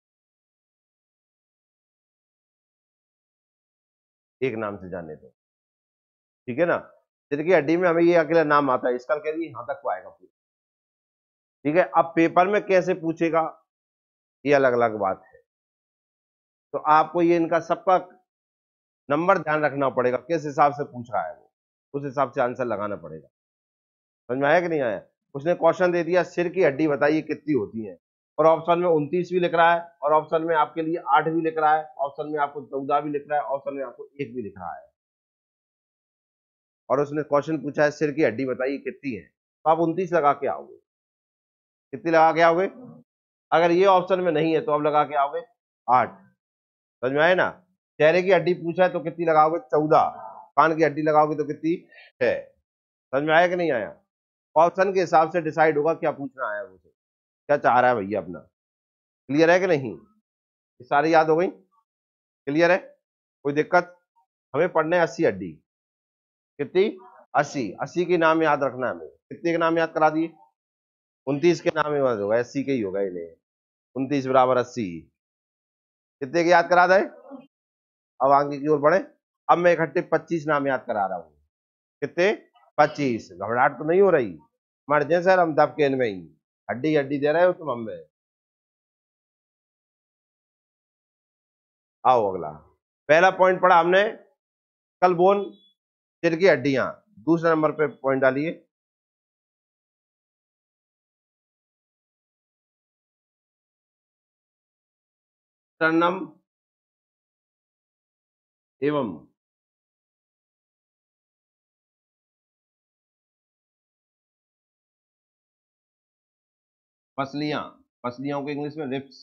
एक नाम से जाने दो, ठीक है ना? सिर की हड्डी में हमें ये अकेला नाम आता है, इसका कह दिए यहां तक को आएगा पूरा। ठीक है, अब पेपर में कैसे पूछेगा ये अलग अलग बात है। तो आपको ये इनका सबका नंबर ध्यान रखना पड़ेगा, किस हिसाब से पूछ रहा है वो, उस हिसाब से आंसर लगाना पड़ेगा। समझ में आया कि नहीं आया? उसने क्वेश्चन दे दिया सिर की हड्डी बताइए कितनी होती है, और ऑप्शन में 29 भी लिख रहा है, और ऑप्शन में आपके लिए 8 भी लिख रहा है, ऑप्शन में आपको 14 भी लिख रहा है, ऑप्शन में आपको 1 भी लिख रहा है, और उसने क्वेश्चन पूछा है सिर की हड्डी बताइए कितनी है, तो आप 29 लगा के आओगे। कितनी लगा के आओगे? अगर ये ऑप्शन में नहीं है तो आप लगा के आओगे 8। समझ में आए ना? चेहरे की हड्डी पूछा है तो कितनी लगाओगे? 14। कान की हड्डी लगाओगे तो कितनी? 6। समझ में आया कि नहीं आया? ऑप्शन के हिसाब से डिसाइड होगा क्या पूछना है मुझे, क्या चाह रहा है भैया अपना। क्लियर है कि नहीं? ये सारी याद हो गई? क्लियर है? कोई दिक्कत? हमें पढ़ने 80 हड्डी। कितनी? 80। 80 के नाम याद रखना है हमें। कितने के नाम याद करा दिए? 29 के नाम याद होगा, 80 के ही होगा इन्हें। 29 बराबर 80। कितने के याद करा दे? अब आगे की ओर बढ़े। अब मैं इकट्ठे 25 नाम याद करा रहा हूँ। कितने? 25। घबराहट तो नहीं हो रही? मर जाए सर हम दबके इनमें ही, हड्डी हड्डी दे रहे हो तुम हमें। आओ अगला। पहला पॉइंट पढ़ा हमने, कल बोन, सिर की हड्डियां। दूसरे नंबर पे पॉइंट डालिए, स्टर्नम एवं पसलियां। पसलियों को इंग्लिश में रिप्स।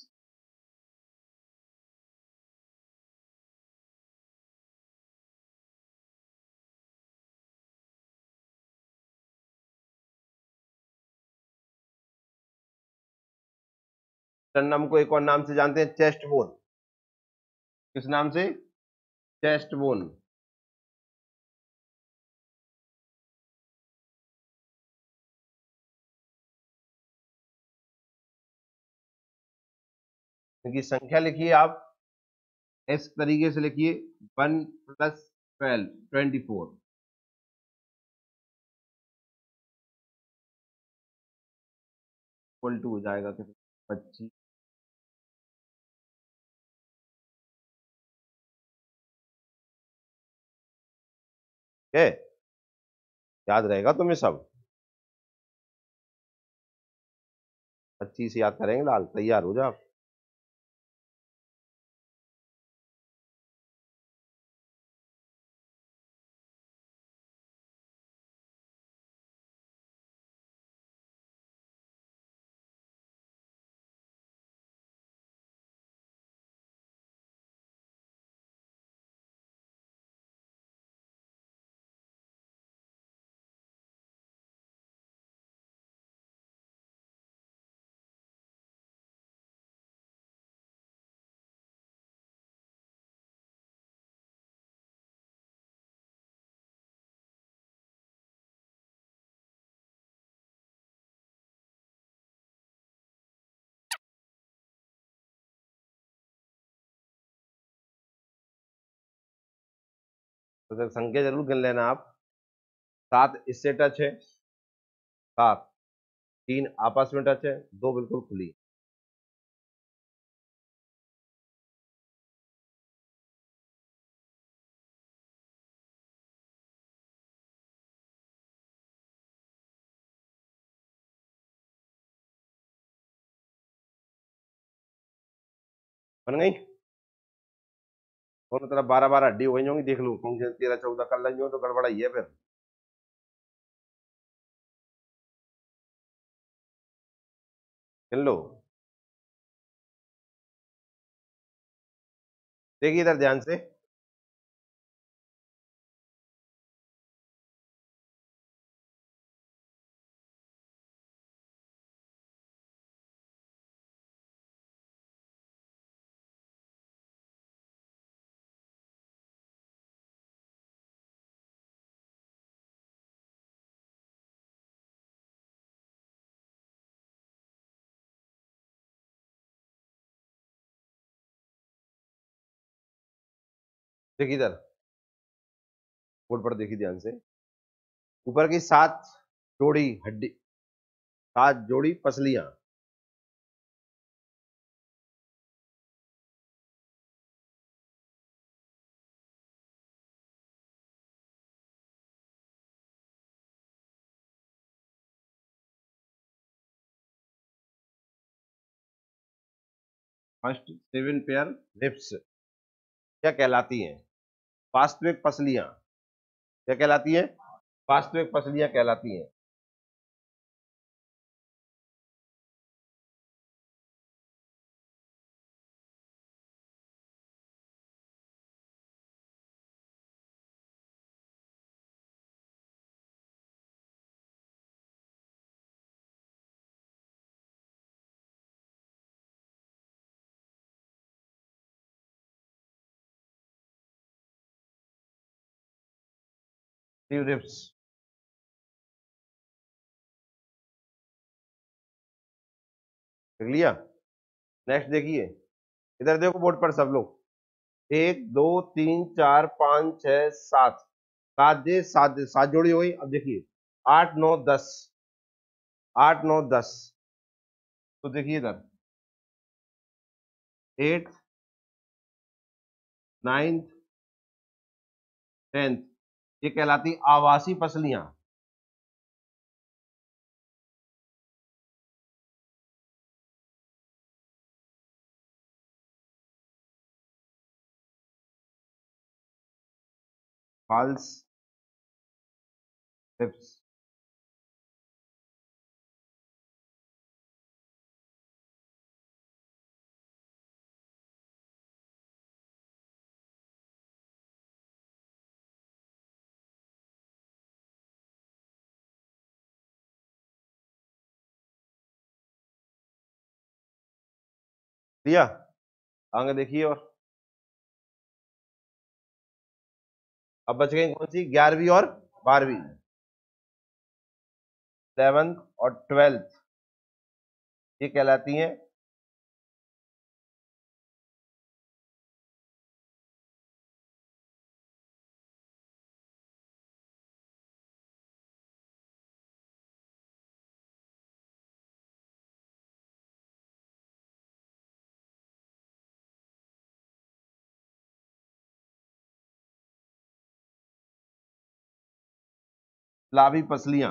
स्टर्नम को एक और नाम से जानते हैं, चेस्ट बोन। किस नाम से? Chest bone. इनकी संख्या लिखिए आप इस तरीके से लिखिए 1 + 12 24 इक्वल टू हो जाएगा कितना 25। है याद रहेगा तुम्हें सब 25 याद करेंगे लाल तैयार हो जाओ। तो फिर संख्या जरूर गिन लेना आप। 7 इससे टच है, 7 3 आपस में टच है, 2 बिल्कुल खुली। बन गई दोनों तरफ 12 12 हड्डी हो गई होंगी, देख लो कौन से 13 14 कर लगी हो तो गड़बड़ा ही है फिर। गिन लो। देखिए इधर ध्यान से, देखिए इधर बोर्ड पर देखिए ध्यान से, ऊपर की 7 जोड़ी हड्डी, 7 जोड़ी पसलियां। फर्स्ट 7 पेयर रिप्स क्या कहलाती हैं? वास्तविक पसलियां क्या कहलाती हैं? वास्तविक पसलियां कहलाती हैं। रिप्स देख लिया। नेक्स्ट देखिए, इधर देखो बोर्ड पर सब लोग, 1 2 3 4 5 6 7, 7 जोड़ी हो गई। अब देखिए 8 9 10, 8 9 10, तो देखिए इधर 8 9 10 ये कहलाती आवासी पसलियां। False ribs. दिया आगे देखिए। और अब बच गई कौन सी? 11वीं और 12वीं, 11th और 12th ये कहलाती हैं लाभी पसलियां,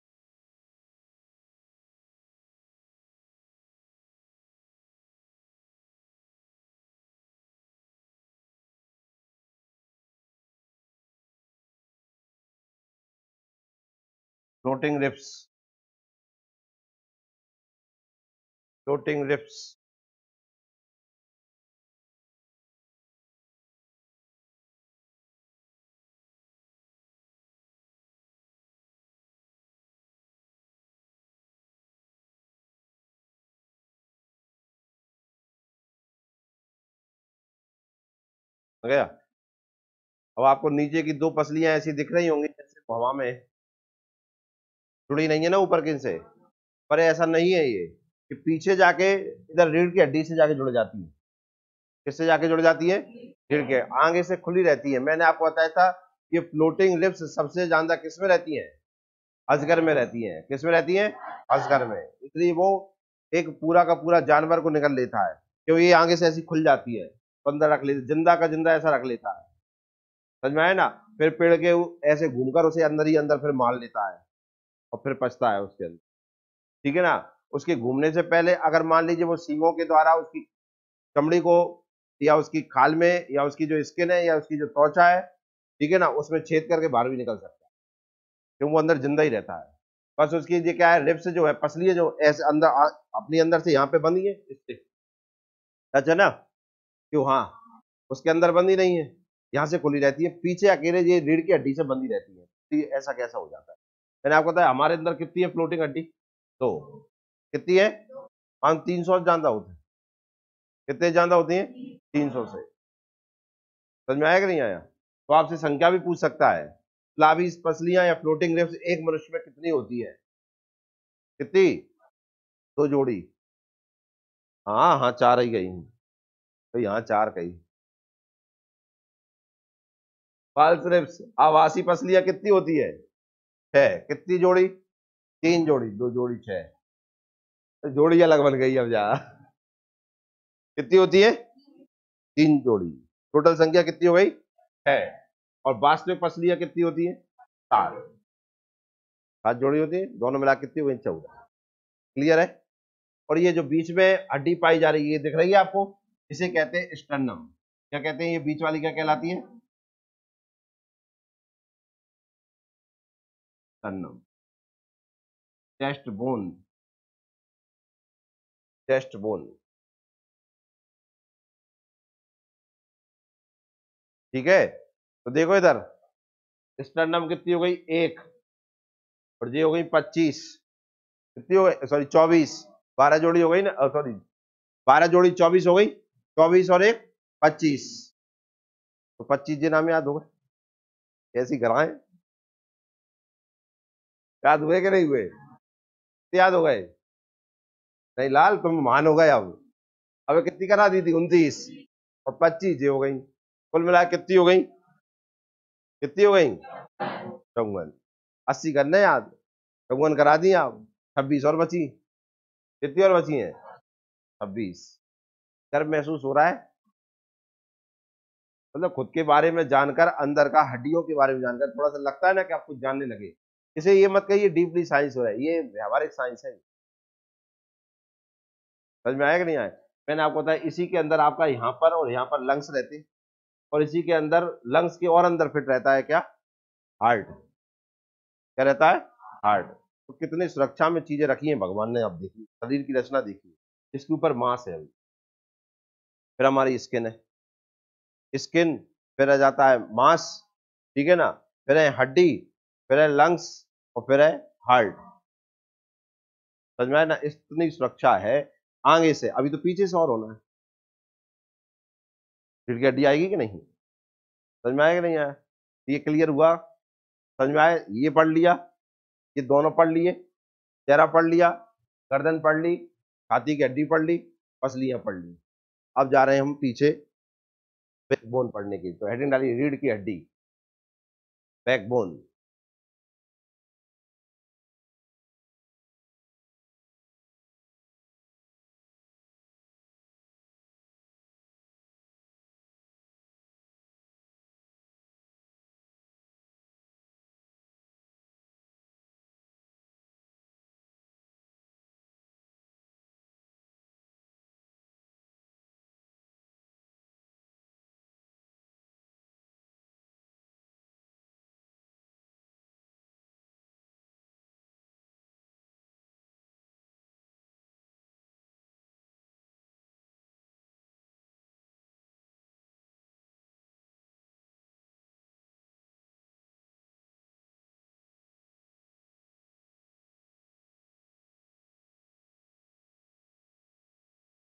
फ्लोटिंग रिप्स, फ्लोटिंग रिप्स, हो गया। अब आपको नीचे की दो पसलियां ऐसी दिख रही होंगी जैसे हवा में जुड़ी नहीं है ना ऊपर किन से, पर ऐसा नहीं है ये कि पीछे जाके इधर रीढ़ की हड्डी से जाके जुड़ जाती है। किससे जाके जुड़ जाती है? रीढ़ के आगे से खुली रहती है। मैंने आपको बताया था ये फ्लोटिंग लिप्स सबसे ज्यादा किस में रहती है? अजगर में रहती है। किस में रहती है? अजगर में। इसलिए वो एक पूरा का पूरा जानवर को निकल लेता है, क्योंकि ये आगे से ऐसी खुल जाती है तो अंदर रख लेती, जिंदा का जिंदा ऐसा रख लेता है। समझ में आया ना? फिर पेड़ के ऐसे घूमकर उसे अंदर ही अंदर फिर मार लेता है और फिर पचता है उसके अंदर। ठीक है ना? उसके घूमने से पहले अगर मान लीजिए वो सींगों के द्वारा उसकी चमड़ी को या उसकी खाल में या उसकी जो स्किन है या उसकी जो त्वचा है, ठीक है ना, उसमें छेद करके बाहर भी निकल सकता है, क्योंकि वो अंदर जिंदा ही रहता है। बस उसकी ये क्या है, रिब्स जो है, पसली है जो ऐसे अंदर अपनी अंदर से यहाँ पे बंधी है इससे, अच्छा ना? क्यों? हाँ, उसके अंदर बंधी नहीं है, यहाँ से खुली रहती है, पीछे अकेले ये रीढ़ की हड्डी से बंधी रहती है। तो ये ऐसा कैसा हो जाता है? मैंने आपको बताया हमारे अंदर कितनी है फ्लोटिंग हड्डी? तो कितनी है? हम 300 ज्यादा होते हैं। कितने ज्यादा होती हैं? 300 से। समझ में आया कि नहीं आया? तो आपसे संख्या भी पूछ सकता है, फ्लावीज पसलियां या फ्लोटिंग रिब्स एक मनुष्य में कितनी होती है? कितनी? दो जोड़ी। हाँ हाँ, चार ही गई, तो यहाँ चार गई। फॉल्स रिब्स आवासी पसलियां कितनी होती है? छह। कितनी जोड़ी? तीन जोड़ी, दो जोड़ी छह, तो जोड़ी अलग बन गई अब जा। कितनी होती है? तीन जोड़ी। टोटल संख्या कितनी हो गई? है। और वास्तविक पसलियां कितनी होती है? सात। सात जोड़ी होती है, दोनों मिला कितनी हो गई? 14। क्लियर है? और ये जो बीच में हड्डी पाई जा रही है, ये दिख रही है आपको, इसे कहते हैं स्टर्नम। क्या कहते हैं? ये बीच वाली क्या कहलाती है? Sternum. Chest bone, chest bone. ठीक है, तो देखो इधर, स्टर्नम कितनी हो गई? एक। और ये हो गई 25। कितनी हो गई? सॉरी 24। 12 जोड़ी हो गई ना, सॉरी 12 जोड़ी 24 हो गई। 24 और एक 25, तो 25 जी नाम याद होगा। कैसी कराएं? याद हुए कि नहीं हुए? याद हो गए? नहीं लाल, तुम मान हो गए अब। अब कितनी करा दी थी? 29 और 25 ये हो गई, कुल मिला कितनी हो गई? कितनी हो गई? 54। 80 करने याद, 54 करा दी आप। 26 और बची। कितनी और बची हैं? 26। गर्व महसूस हो रहा है? मतलब खुद के बारे में जानकर, अंदर का हड्डियों के बारे में जानकर थोड़ा सा लगता है ना कि आप कुछ जानने लगे। इसे ये मत कहिए डीपली साइंस हो रहा है, ये व्यावहारिक साइंस है। समझ में आया कि नहीं आया? मैंने आपको बताया इसी के अंदर आपका यहाँ पर और यहाँ पर लंग्स रहते हैं, और इसी के अंदर लंग्स के और अंदर फिट रहता है क्या? हार्ट। क्या रहता है? हार्ट। तो कितनी सुरक्षा में चीजें रखी हैं भगवान ने, अब देखिए शरीर की रचना देखिए। इसके ऊपर मांस है अभी, फिर हमारी स्किन है, स्किन, फिर आ जाता है मांस, ठीक है ना, फिर है हड्डी, फिर है लंग्स, और फिर है हार्ट। समझ में आया ना? इतनी सुरक्षा है आगे से, अभी तो पीछे से और होना है। रीढ़ की हड्डी आएगी कि नहीं? समझ में आया कि नहीं आया? ये क्लियर हुआ? समझ में आया? ये पढ़ लिया, ये दोनों पढ़ लिए, चेहरा पढ़ लिया, गर्दन पढ़ ली, छाती की हड्डी पढ़ ली, पसलियां पढ़ ली। अब जा रहे हैं हम पीछे बैकबोन पढ़ने की, तो हेडिंग डाली रीढ़ की हड्डी, बैकबोन।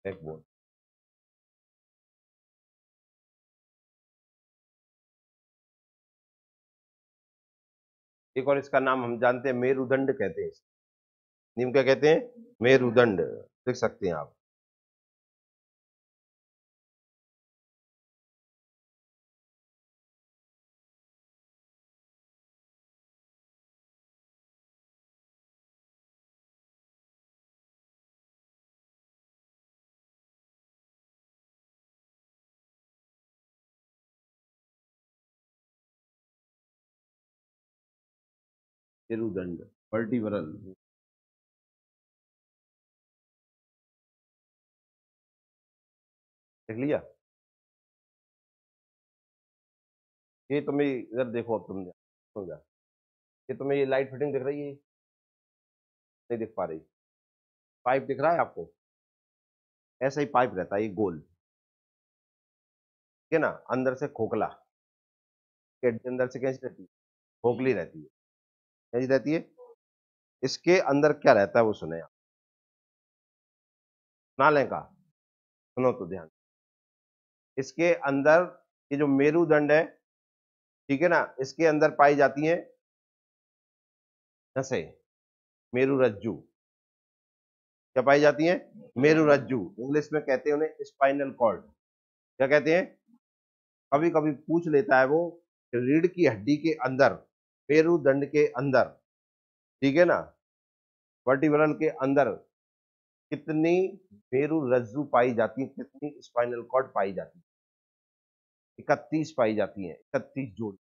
बैकबोन। एक और इसका नाम हम जानते हैं, मेरुदंड कहते हैं। नीम क्या कहते हैं? मेरुदंड। लिख सकते हैं आप। मेरुदंड, वर्टिब्रल। देख लिया? ये तुम्हें इधर देखो, अब तुम समझा? ये तुम्हें ये लाइट फिटिंग दिख रही है? नहीं दिख पा रही? पाइप दिख रहा है आपको? ऐसा ही पाइप रहता है, ये गोल, ठीक है ना? अंदर से खोखला, के अंदर से कैसी रहती है? खोखली रहती है। कैसी रहती है? इसके अंदर क्या रहता है वो सुने आप। नाले का, सुनो तो ध्यान। इसके अंदर ये जो मेरुदंड है, ठीक है ना, इसके अंदर पाई जाती है नसें, मेरुरज्जु। क्या पाई जाती है? मेरुरज्जु। इंग्लिश में कहते हैं उन्हें स्पाइनल कॉर्ड। क्या कहते हैं? कभी कभी पूछ लेता है वो, रीढ़ की हड्डी के अंदर, मेरुदंड के अंदर, ठीक है ना, वर्टिब्रल के अंदर कितनी मेरुरज्जु पाई जाती है, कितनी स्पाइनल कॉर्ड पाई जाती है? 31 पाई जाती है, 31 जोड़ी।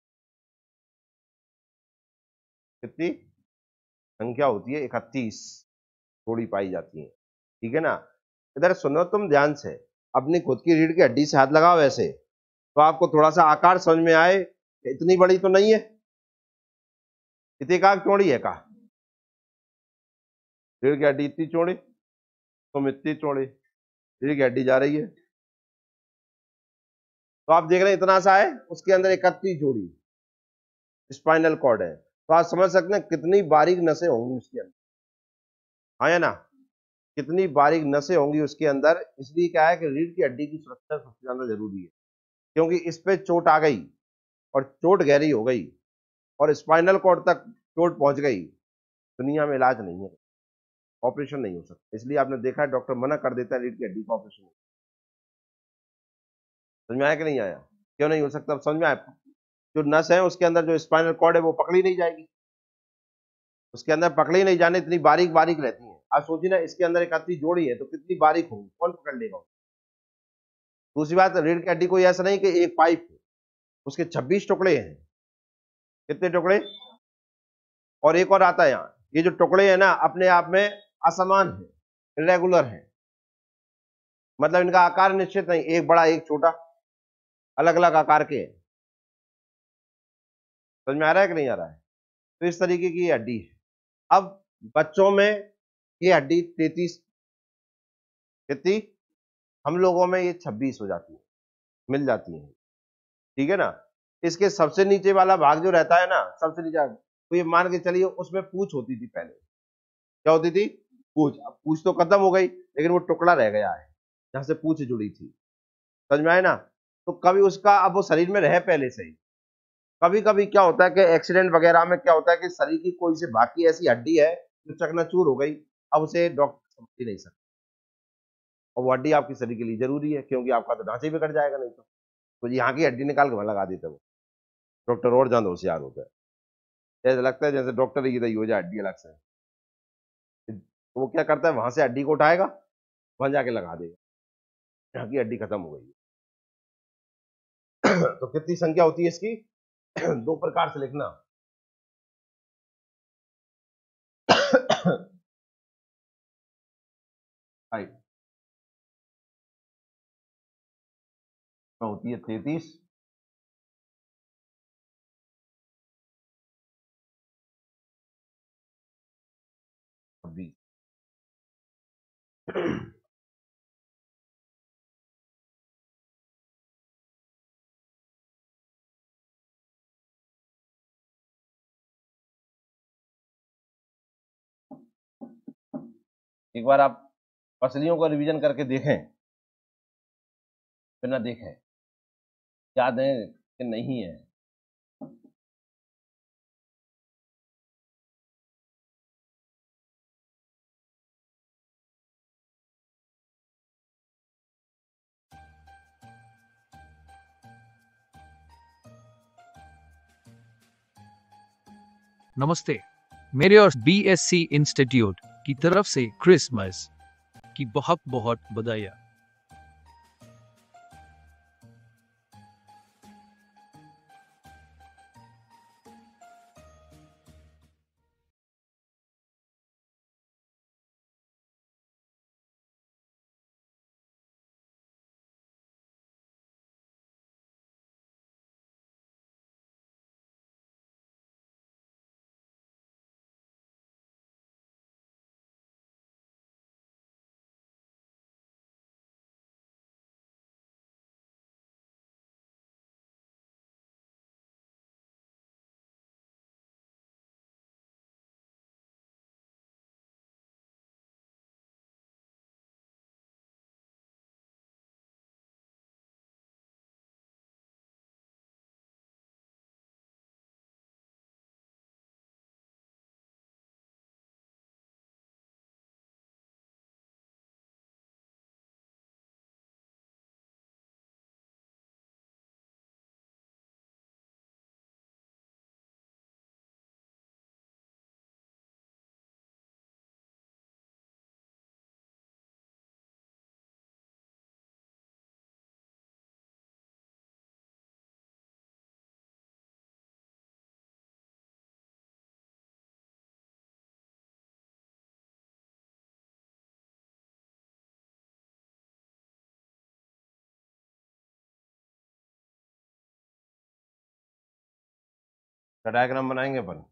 कितनी संख्या होती है? 31 जोड़ी पाई जाती है, ठीक है ना? इधर सुनो तुम ध्यान से, अपनी खुद की रीढ़ की हड्डी से हाथ लगाओ ऐसे, तो आपको थोड़ा सा आकार समझ में आए। इतनी बड़ी तो नहीं है, इतनी का चौड़ी है का? रीढ़ की हड्डी इतनी चौड़ी, तुम इतनी चौड़ी, रीढ़ की हड्डी जा रही है, तो आप देख रहे हैं इतना सा है, उसके अंदर 31 जोड़ी स्पाइनल कॉर्ड है। तो आप समझ सकते हैं कितनी बारीक नसें होंगी उसके अंदर, हाँ या ना? कितनी बारीक नसें होंगी उसके अंदर। इसलिए क्या है कि रीढ़ की हड्डी की सुरक्षा सबसे ज्यादा जरूरी है, क्योंकि इस पे चोट आ गई और चोट गहरी हो गई और स्पाइनल कॉर्ड तक चोट पहुंच गई, दुनिया में इलाज नहीं है, ऑपरेशन नहीं हो सकता। इसलिए आपने देखा है डॉक्टर मना कर देता है रीढ़ की हड्डी का ऑपरेशन। समझ में आया कि नहीं आया? क्यों नहीं हो सकता? अब समझ में आया? जो नस है उसके अंदर, जो स्पाइनल कॉर्ड है, वो पकड़ी नहीं जाएगी, उसके अंदर पकड़ी नहीं जाने, इतनी बारीक बारीक रहती है। आप सोचिए ना, इसके अंदर एक आधी जोड़ी है तो कितनी बारीक होगी, कौन पकड़ लेगा? दूसरी बात, रीढ़ की हड्डी कोई ऐसा नहीं कि एक पाइप है, उसके 26 टुकड़े हैं। कितने टुकड़े? और एक और आता है यहाँ, ये जो टुकड़े हैं ना, अपने आप में असमान है, इरेगुलर है, मतलब इनका आकार निश्चित नहीं, एक बड़ा एक छोटा, अलग अलग आकार के हैं। समझ में आ रहा है कि नहीं आ रहा है? तो इस तरीके की ये हड्डी है। अब बच्चों में ये हड्डी 33, कितनी? हम लोगों में ये 26 हो जाती है, मिल जाती है, ठीक है ना? इसके सबसे नीचे वाला भाग जो रहता है ना, सबसे नीचे, तो ये मान के चलिए उसमें पूंछ होती थी पहले। क्या होती थी? पूंछ। अब पूंछ तो खत्म हो गई, लेकिन वो टुकड़ा रह गया है जहां से पूंछ जुड़ी थी। समझ में आए ना? तो कभी उसका, अब वो शरीर में रहे पहले से ही, कभी कभी क्या होता है कि एक्सीडेंट वगैरह में क्या होता है कि शरीर की कोई सी बाकी ऐसी हड्डी है जो चकनाचूर हो गई, अब उसे डॉक्टर समझ ही नहीं सकते, और वो हड्डी आपकी शरीर के लिए जरूरी है, क्योंकि आपका तो ढांचा ही बिगड़ जाएगा नहीं तो यहाँ की हड्डी निकाल के वहां लगा देते वो। डॉक्टर और ज्यादा होशियार होता है, ऐसा लगता है जैसे डॉक्टर ही हो जाए हड्डी अलग से। तो वो क्या करता है, वहां से हड्डी को उठाएगा, वहां जाके लगा देगा, यहाँ की हड्डी खत्म हो गई है। तो कितनी संख्या होती है इसकी? दो प्रकार से लिखना। हाइट होती है 33, 26। एक बार आप पसलियों को रिवीजन करके देखें, फिर ना देखें, याद है कि नहीं है। नमस्ते, मेरे और बीएससी इंस्टीट्यूट की तरफ से क्रिसमस की बहुत बहुत बधाइयाँ। डायग्राम बनाएंगे अपन।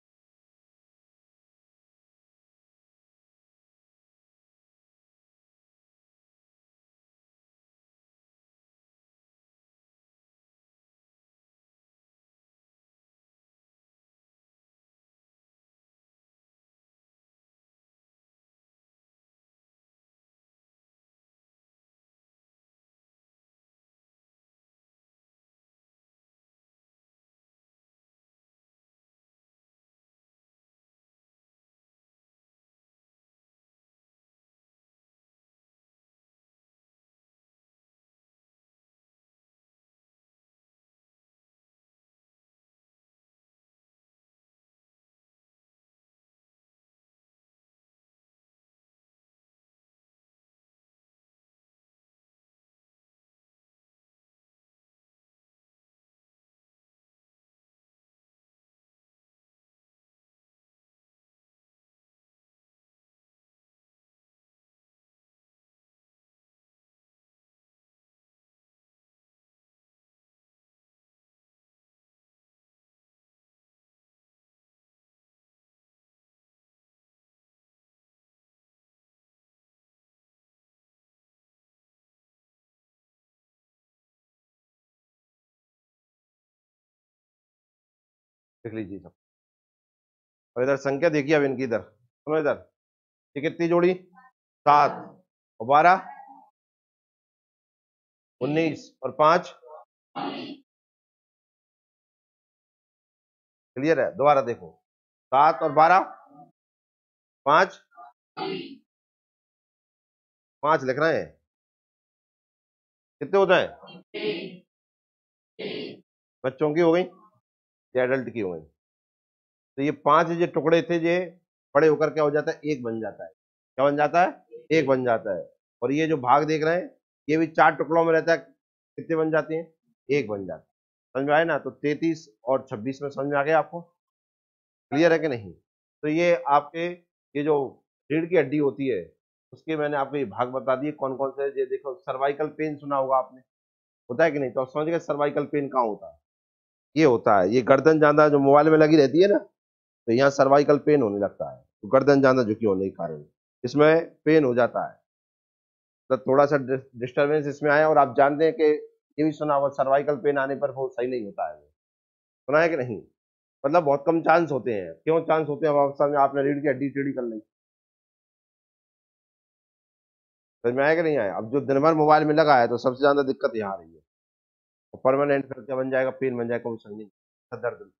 देख लीजिए सब। और इधर संख्या देखिए अब इनकी, इधर सुनो, इधर ये कितनी जोड़ी, 7 और 12, 19 और 5। क्लियर है? दोबारा देखो, 7 और 12, 5, 5 लिख रहे हैं, कितने हो जाए? बच्चों की हो गई या एडल्ट की हो गई? तो ये 5 जो टुकड़े थे, ये बड़े होकर क्या हो जाता है? एक बन जाता है। क्या बन जाता है? एक बन जाता है। और ये जो भाग देख रहे हैं, ये भी 4 टुकड़ों में रहता है, कितने बन जाते हैं? एक बन जाता है। समझ में आए ना? तो 33 और 26 में समझ में आ गया आपको? क्लियर है कि नहीं? तो ये आपके, ये जो रीढ़ की हड्डी होती है, उसके मैंने आपको ये भाग बता दिए कौन कौन से। ये देखो, सर्वाइकल पेन सुना होगा आपने, होता है कि नहीं? तो आप समझ गए सर्वाइकल पेन कहाँ होता है? ये होता है, ये गर्दन ज्यादा जो मोबाइल में लगी रहती है ना, तो यहाँ सर्वाइकल पेन होने लगता है, तो गर्दन ज्यादा झुकी होने के कारण इसमें पेन हो जाता है। तो थोड़ा सा डिस्टरबेंस इसमें आया। और आप जानते हैं कि ये भी सुना होगा, सर्वाइकल पेन आने पर वो सही नहीं होता है। सुना है कि नहीं? मतलब बहुत कम चांस होते हैं। क्यों चांस होते हैं? अब आप समझ, आपने रीढ़ की हड्डी टेढ़ी कर ली, समझ में आया कि नहीं आया? अब जो दिन भर मोबाइल में लगा है तो सबसे ज्यादा दिक्कत यहाँ आ रही है। और परमानेंट फिर क्या बन जाएगा, पेन बन जाएगा, कोई समझ नहीं, दर्द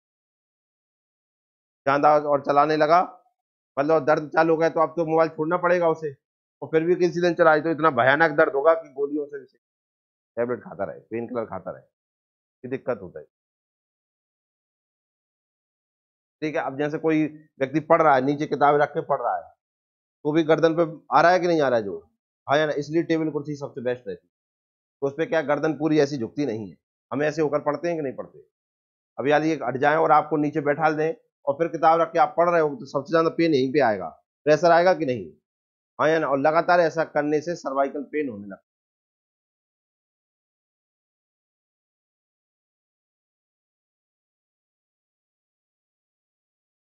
ज्यादा और चलाने लगा, मतलब दर्द चालू हो गया तो अब तो मोबाइल छोड़ना पड़ेगा उसे। और फिर भी किसी दिन चलाए तो इतना भयानक दर्द होगा कि गोलियों से भी टैबलेट खाता रहे, पेन किलर खाता रहे, ये दिक्कत होता है। ठीक है, अब जैसे कोई व्यक्ति पढ़ रहा है, नीचे किताब रख के पढ़ रहा है, तो भी गर्दन पे आ रहा है कि नहीं आ रहा है जो, हाँ या ना, इसलिए टेबल कुर्सी सबसे बेस्ट रहती है। तो उस पर क्या गर्दन पूरी ऐसी झुकती नहीं है। हम ऐसे होकर पढ़ते हैं कि नहीं पढ़ते? अब यार ये हट जाए और आपको नीचे बैठा दें और फिर किताब रख के आप पढ़ रहे हो तो सबसे ज्यादा पेन यहीं पे आएगा, प्रेशर आएगा कि नहीं, हाँ या ना? और लगातार ऐसा करने से सर्वाइकल पेन होने लगता है।